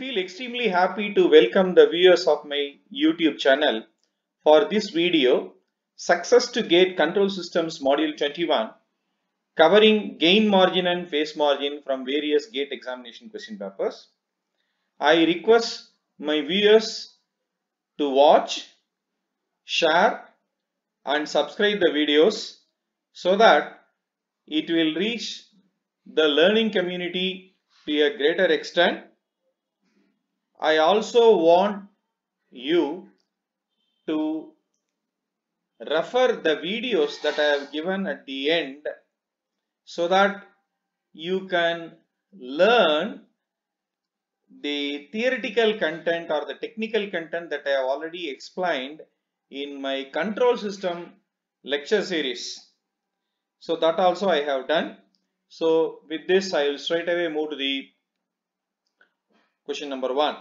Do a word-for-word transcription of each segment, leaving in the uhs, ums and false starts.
feel extremely happy to welcome the viewers of my YouTube channel for this video, Success to Gate Control Systems Module twenty-one, covering gain margin and phase margin from various gate examination question papers. I request my viewers to watch, share and subscribe the videos so that it will reach the learning community to a greater extent. I also want you to refer the videos that I have given at the end so that you can learn the theoretical content or the technical content that I have already explained in my control system lecture series. So that also I have done. So with this I will straight away move to the question number one.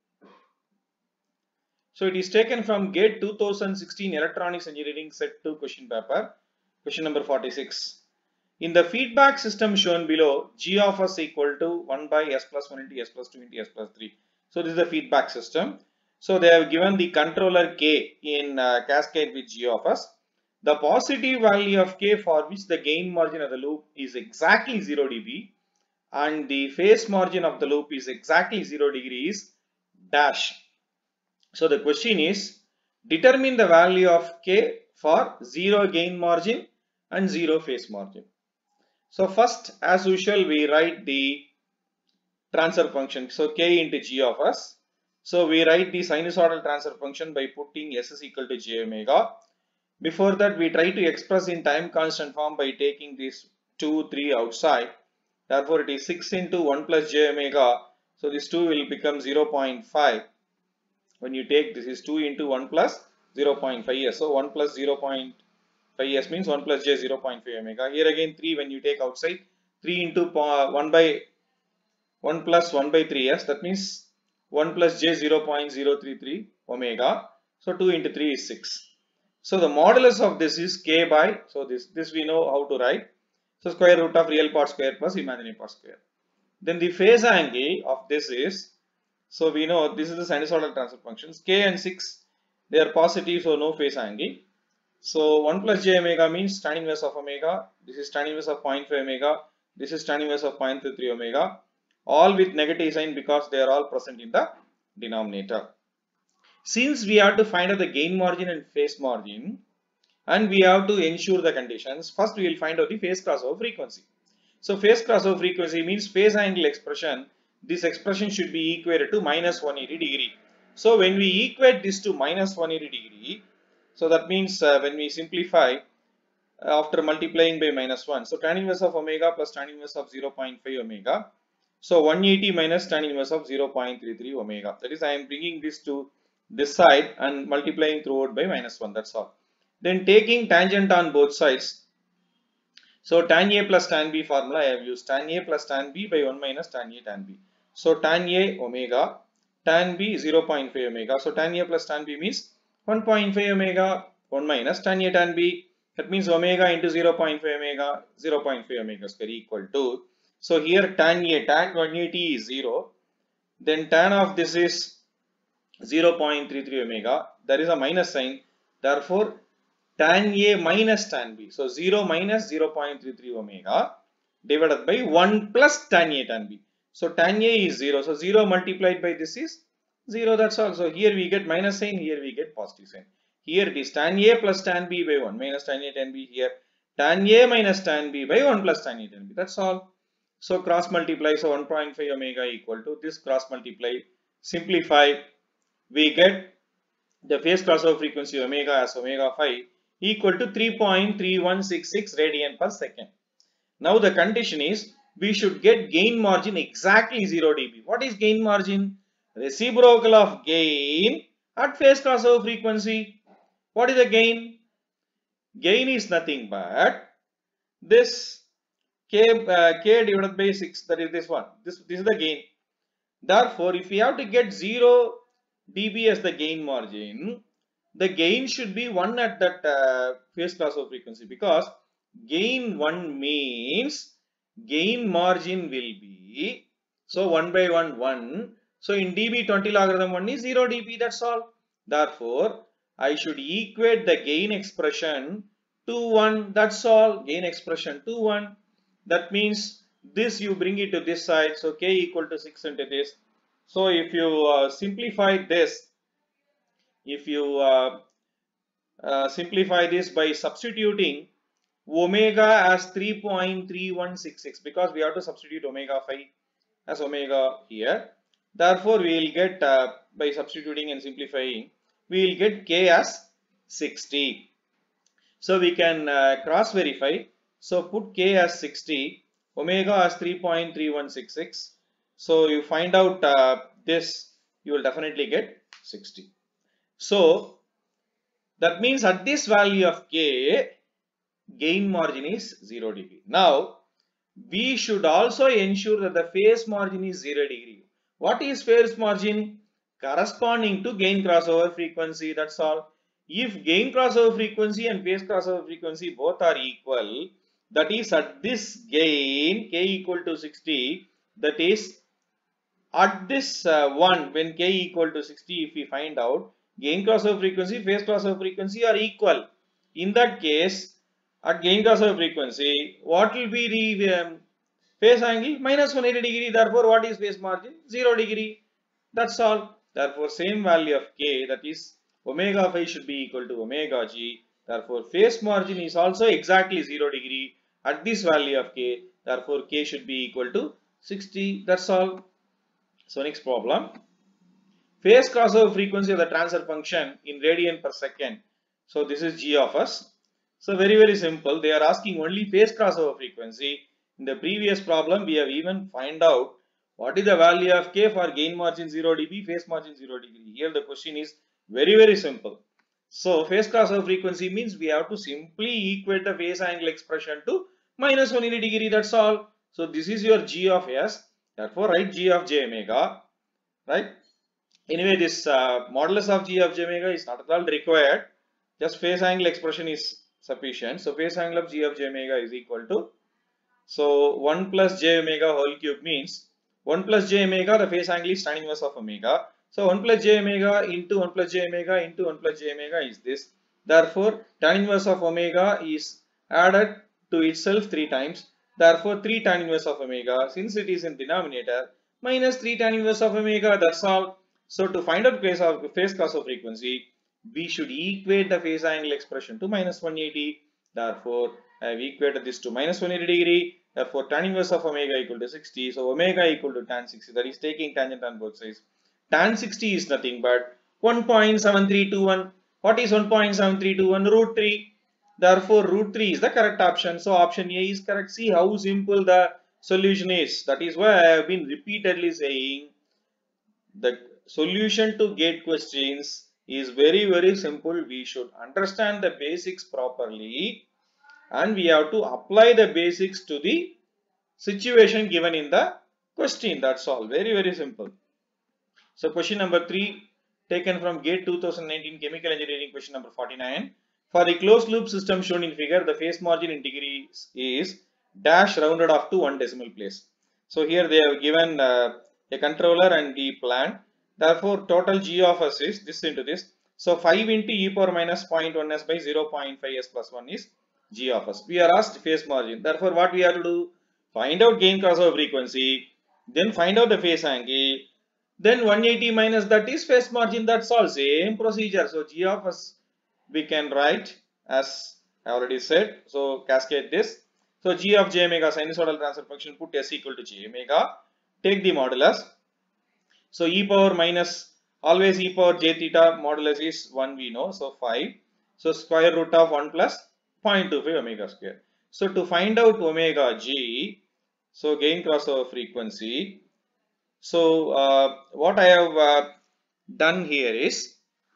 So it is taken from GATE two thousand sixteen Electronics Engineering Set two question paper, question number forty-six. In the feedback system shown below, G of S equal to one by S plus one into S plus two into S plus three. So this is the feedback system. So they have given the controller K in uh, cascade with G of S. The positive value of K for which the gain margin of the loop is exactly zero D B and the phase margin of the loop is exactly zero degrees dash. So the question is, determine the value of K for zero gain margin and zero phase margin. So first, as usual, we write the transfer function. So K into G of S. So we write the sinusoidal transfer function by putting S is equal to J omega. Before that, we try to express in time constant form by taking this two, three outside. Therefore, it is six into one plus J omega. So this two will become zero point five. When you take this is two into one plus zero point five s. So one plus zero point five s means one plus j zero point five omega. Here again three when you take outside, three into one by one plus one by three s, that means one plus j zero point zero three three omega. So two into three is six. So the modulus of this is k by, so this, this we know how to write. So square root of real part square plus imaginary part square. Then the phase angle of this is, so we know this is the sinusoidal transfer functions. K and six, they are positive, so no phase angle. So one plus j omega means tan inverse of omega. This is tan inverse of zero point five omega. This is tan inverse of zero point two three omega. All with negative sign because they are all present in the denominator. Since we have to find out the gain margin and phase margin, and we have to ensure the conditions, first we will find out the phase crossover frequency. So phase crossover frequency means phase angle expression. This expression should be equated to minus one hundred eighty degree. So when we equate this to minus one hundred eighty degree, so that means uh, when we simplify uh, after multiplying by minus one, so tan inverse of omega plus tan inverse of zero point five omega. So one hundred eighty minus tan inverse of zero point three three omega. That is, I am bringing this to this side and multiplying throughout by minus one. That's all. Then taking tangent on both sides. So tan A plus tan B formula I have used. Tan A plus tan B by one minus tan A tan B. So tan A omega, tan B zero point five omega. So tan A plus tan B means one point five omega, one minus tan A tan B. That means omega into zero point five omega, zero point five omega square equal to. So here tan A, tan one hundred eighty is zero. Then tan of this is zero point three three omega. There is a minus sign. Therefore, tan A minus tan B. So zero minus zero point three three omega divided by one plus tan A tan B. So tan A is zero. So zero multiplied by this is zero. That's all. So here we get minus sign. Here we get positive sign. Here it is tan A plus tan B by one minus tan A tan B. Here tan A minus tan B by one plus tan A tan B. That's all. So cross multiply. So one point five omega equal to this cross multiply. Simplify. We get the phase crossover frequency omega as omega phi equal to three point three one six six radian per second. Now the condition is we should get gain margin exactly zero D B. What is gain margin? Reciprocal of gain at phase crossover frequency. What is the gain? Gain is nothing but this k, uh, k divided by six, that is this one. This, this is the gain. Therefore, if we have to get zero D B as the gain margin, the gain should be one at that uh, phase crossover frequency, because gain one means gain margin will be, so one by one, one, So in dB twenty logarithm one is zero dB, that's all. Therefore, I should equate the gain expression to one, that's all. Gain expression to one. That means this you bring it to this side, so K equal to six into this. So if you uh, simplify this, if you uh, uh, simplify this by substituting omega as three point three one six six, because we have to substitute omega five as omega here. Therefore, we will get uh, by substituting and simplifying, we will get K as sixty. So we can uh, cross verify. So put K as sixty, omega as three point three one six six. So you find out uh, this, you will definitely get sixty. So that means at this value of K, gain margin is zero dB. Now, we should also ensure that the phase margin is zero degree. What is phase margin? Corresponding to gain crossover frequency, that's all. If gain crossover frequency and phase crossover frequency both are equal, that is at this gain K equal to sixty, that is at this uh, one, when K equal to sixty, if we find out gain crossover frequency, phase crossover frequency are equal. In that case, at gain crossover frequency, what will be the um, phase angle? Minus one hundred eighty degree. Therefore, what is phase margin? zero degree. That's all. Therefore, same value of K, that is omega phi should be equal to omega G. Therefore, phase margin is also exactly zero degree at this value of K. Therefore, K should be equal to sixty. That's all. So, next problem. Phase crossover frequency of the transfer function in radian per second. So, this is G of S. So, very very simple. They are asking only phase crossover frequency. In the previous problem, we have even find out what is the value of K for gain margin zero dB, phase margin zero degree. Here the question is very very simple. So, phase crossover frequency means we have to simply equate the phase angle expression to minus one hundred eighty degree. That's all. So, this is your G of S. Therefore, write G of j omega. Right? Anyway, this uh, modulus of G of j omega is not at all required. Just phase angle expression is sufficient. So, phase angle of G of j omega is equal to, so one plus j omega whole cube means one plus j omega, the phase angle is tan inverse of omega. So, one plus j omega into one plus j omega into one plus j omega is this. Therefore, tan inverse of omega is added to itself three times. Therefore, three tan inverse of omega, since it is in denominator, minus three tan inverse of omega, that's all. So, to find out phase of phase crossover frequency, we should equate the phase angle expression to minus one hundred eighty. Therefore, I have equated this to minus one hundred eighty degree. Therefore, tan inverse of omega equal to sixty. So, omega equal to tan sixty. That is taking tangent on both sides. Tan sixty is nothing but one point seven three two one. What is one point seven three two one? Root three. Therefore, root three is the correct option. So, option A is correct. See how simple the solution is. That is why I have been repeatedly saying the solution to gate questions is very very simple. We should understand the basics properly and we have to apply the basics to the situation given in the question. That's all. Very very simple. So question number three, taken from GATE two thousand nineteen chemical engineering, question number forty-nine. For a closed loop system shown in figure, the phase margin in degrees is dash rounded off to one decimal place. So here they have given uh, a controller and the plant. Therefore, total G of S is this into this. So five into e power minus zero point one s by zero point five s plus one is G of S. We are asked phase margin. Therefore, what we have to do? Find out gain crossover frequency, then find out the phase angle, then one hundred eighty minus that is phase margin. That's all. Same procedure. So G of S we can write as I already said. So cascade this. So G of j omega sinusoidal transfer function, put S equal to j omega. Take the modulus. So e power minus, always e power j theta modulus is one, we know. So five. So square root of one plus zero point two five omega square. So to find out omega g, so gain crossover frequency. So uh, what I have uh, done here is,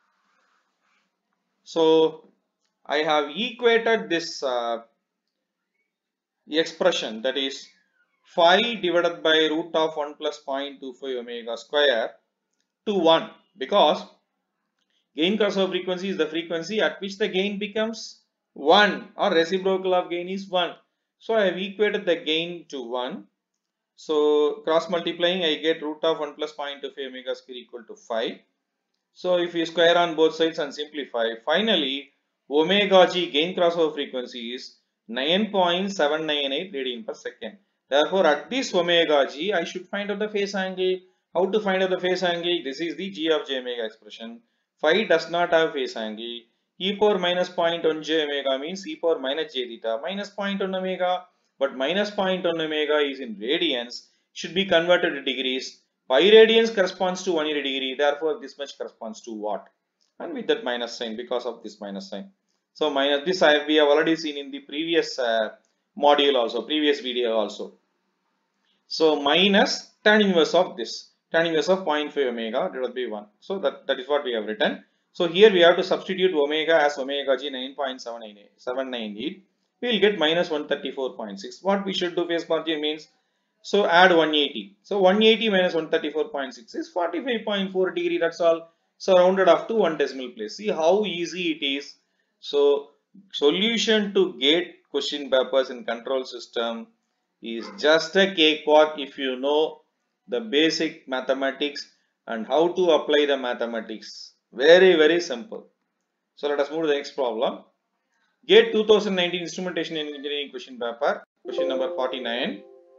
so I have equated this uh, expression, that is phi divided by root of one plus zero point two five omega square to one, because gain crossover frequency is the frequency at which the gain becomes one, or reciprocal of gain is one. So I have equated the gain to one. So cross multiplying, I get root of one plus zero point two five omega square equal to five. So if you square on both sides and simplify, finally omega g gain crossover frequency is nine point seven nine eight radian per second. Therefore, at this omega g, I should find out the phase angle. How to find out the phase angle? This is the g of j omega expression. Phi does not have phase angle. E power minus zero point one j omega means e power minus j theta minus zero point one omega, but minus zero point one omega is in radians, should be converted to degrees. Pi radians corresponds to one degree, therefore this much corresponds to watt, and with that minus sign, because of this minus sign. So minus this I, we have already seen in the previous uh, module also, previous video also. So minus tan inverse of this, tan inverse of zero point five omega divided by one. So that, that is what we have written. So here we have to substitute omega as omega g nine point seven nine eight. We will get minus one thirty-four point six. What we should do, phase margin means, so add one eighty. So one eighty minus one thirty-four point six is forty-five point four degree. That's all. So rounded off to one decimal place. See how easy it is. So solution to gate question papers in control system is just a cakewalk if you know the basic mathematics and how to apply the mathematics. Very, very simple. So let us move to the next problem. Gate two thousand nineteen Instrumentation and Engineering question paper, question number forty-nine.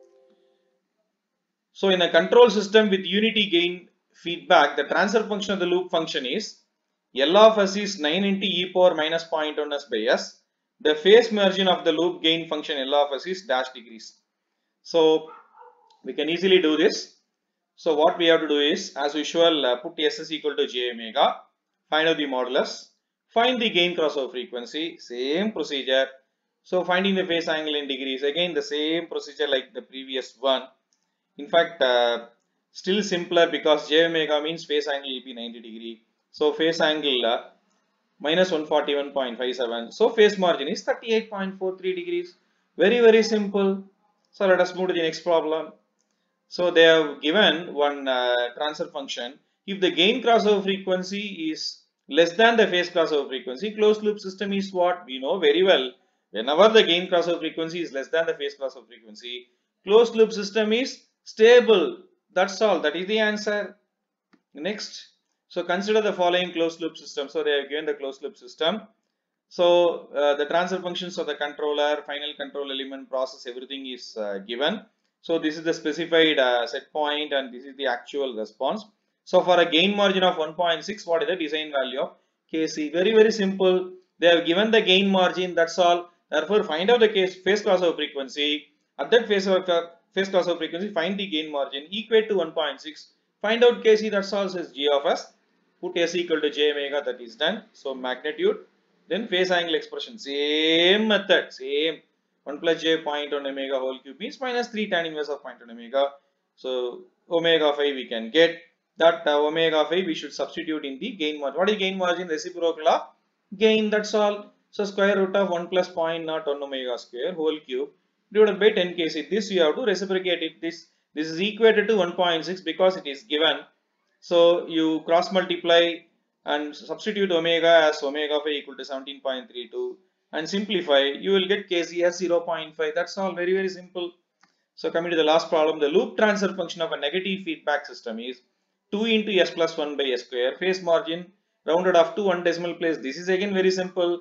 So in a control system with unity gain feedback, the transfer function of the loop function is L of s is nine into e power minus zero point one s by s. The phase margin of the loop gain function L of s is dash degrees. So we can easily do this. So what we have to do is, as usual, uh, put s is equal to j omega, find out the modulus, find the gain crossover frequency, same procedure. So finding the phase angle in degrees, again the same procedure like the previous one. In fact, uh, still simpler because j omega means phase angle will be ninety degree. So phase angle uh, minus one forty-one point five seven. So phase margin is thirty-eight point four three degrees. Very, very simple. So let us move to the next problem. So they have given one uh, transfer function. If the gain crossover frequency is less than the phase crossover frequency, closed loop system is what? We know very well. Whenever the gain crossover frequency is less than the phase crossover frequency, closed loop system is stable. That's all. That is the answer. Next. So consider the following closed loop system. So they have given the closed loop system. So uh, the transfer functions of the controller, final control element, process, everything is uh, given. So this is the specified uh, set point and this is the actual response. So for a gain margin of one point six, what is the design value of K C? Very, very simple. They have given the gain margin, that's all. Therefore, find out the case phase crossover frequency. At that phase, phase crossover frequency, find the gain margin, equate to one point six. Find out K C, that's all, says G of S. Put S equal to J omega, that is done. So magnitude. Then phase angle expression, same method, same. one plus j zero point one omega whole cube means minus three tan inverse of zero point one omega. So omega phi we can get. That uh, omega phi we should substitute in the gain margin. What is gain margin? Reciprocal of gain, that's all. So square root of one plus zero point zero one omega square whole cube divided by ten K C. This you have to reciprocate it. This, this is equated to one point six because it is given. So you cross multiply and substitute omega as omega phi equal to seventeen point three two and simplify, you will get K C as zero point five. That's all, very, very simple. So coming to the last problem, the loop transfer function of a negative feedback system is two into s plus one by s square. Phase margin rounded off to one decimal place. This is again very simple.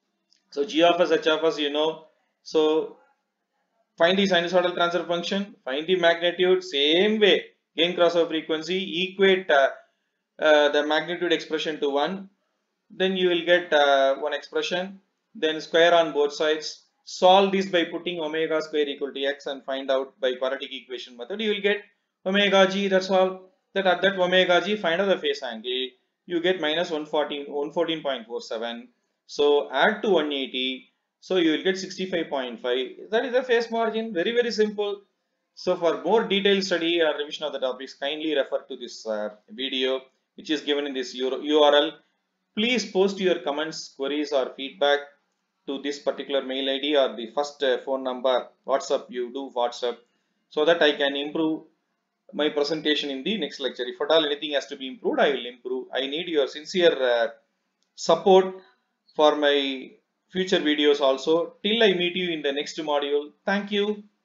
So g of s, h of s, you know. So find the sinusoidal transfer function, find the magnitude, same way. Gain crossover frequency, equate uh, uh, the magnitude expression to one. Then you will get uh, one expression. Then square on both sides. Solve this by putting omega square equal to x and find out by quadratic equation method. You will get omega g. That's all. That at that omega g, find out the phase angle. You get minus one fourteen point four seven. So add to one eighty. So you will get sixty-five point five. That is the phase margin. Very, very simple. So for more detailed study or revision of the topics, kindly refer to this uh, video which is given in this U R L. Please post your comments, queries or feedback to this particular mail I D or the first uh, phone number. WhatsApp, you do WhatsApp, so that I can improve my presentation in the next lecture. If at all anything has to be improved, I will improve. I need your sincere uh, support for my future videos also. Till I meet you in the next module. Thank you.